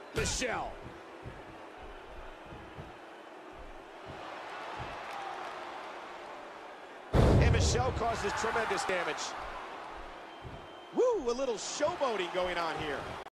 Michelle. And Michelle causes tremendous damage. Woo, a little showboating going on here.